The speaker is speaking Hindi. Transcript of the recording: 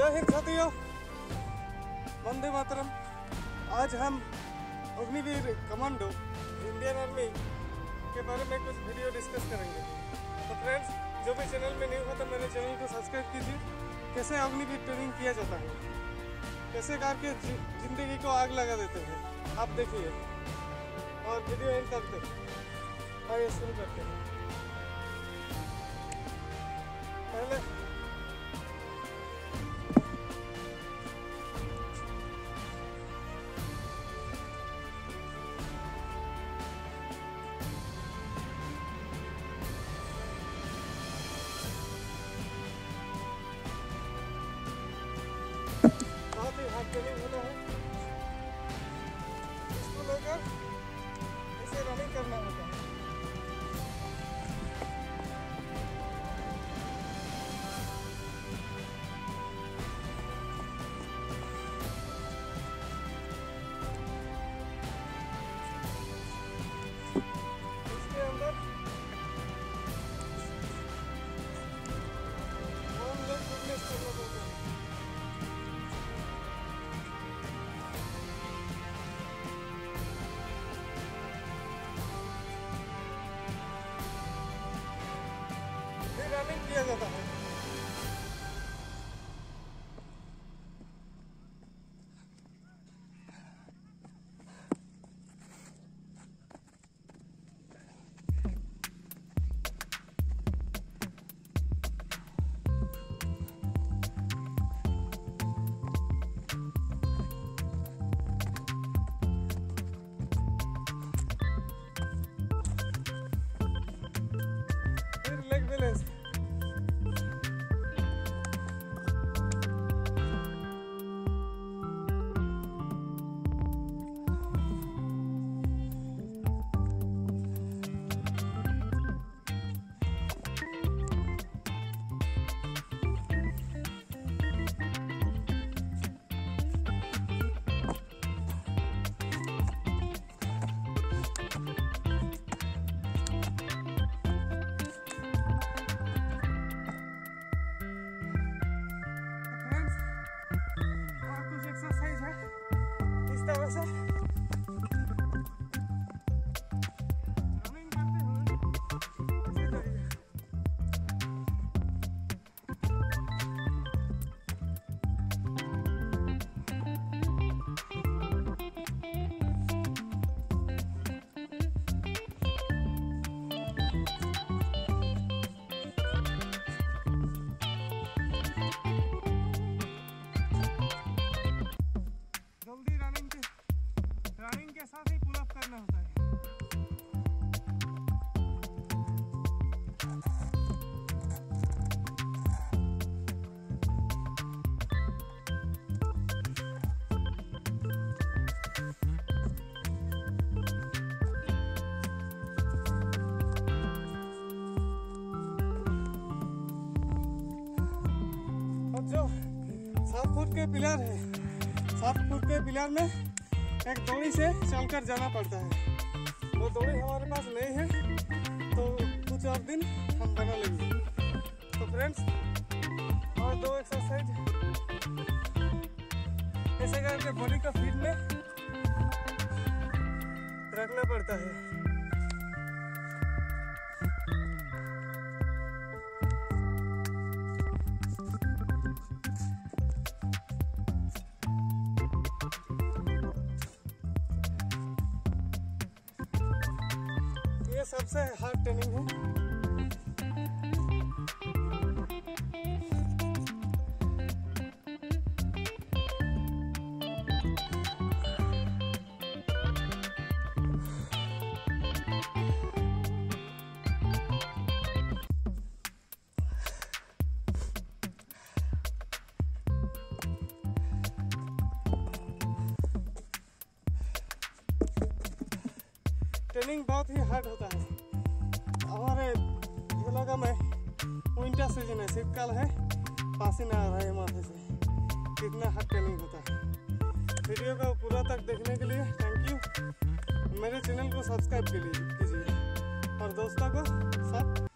जय हिंद साथियों, वंदे मातरम। आज हम अग्निवीर कमांडो इंडियन आर्मी के बारे में कुछ वीडियो डिस्कस करेंगे। तो फ्रेंड्स, जो भी चैनल में न्यू हो तो मेरे चैनल को सब्सक्राइब कीजिए। कैसे अग्निवीर ट्रेनिंग किया जाता है, कैसे करके जिंदगी को आग लगा देते हैं, आप देखिए और वीडियो एंड तक देखिए। आइए शुरू करते हैं। पहले बहुत ही हार्ड ट्रेनिंग होता है। इसको लेकर इसे रनिंग करना होता है। इसके अंदर वन लेग फिटनेस करना पड़ता है। रनिंग किया जाता है। फिर लेग बैलेंस। एक्सरसाइज है इस तरह से रनिंग करते हुए इसी तरीके। जल्दी रनिंग के साथ ही पुल अप करना होता है। और जो 7 फुट के पिलर है, 7 फुट के पिलर में एक दौड़ी से चलकर जाना पड़ता है। वो दौड़ी हमारे पास नहीं है, तो कुछ और दिन हम बना लेंगे। तो फ्रेंड्स, और 2 एक्सरसाइज ऐसे करके बॉडी को फिट में रखना पड़ता है। ये सबसे हार्ड ट्रेनिंग है। ट्रेनिंग बहुत ही हार्ड होता है। हमारे इलाका में विंटर सीजन है, शीतकाल है, पसीना आ रहा है माथे से। कितना हार्ड ट्रेनिंग होता है। वीडियो को पूरा तक देखने के लिए थैंक यू। मेरे चैनल को सब्सक्राइब कीजिए और दोस्तों को साथ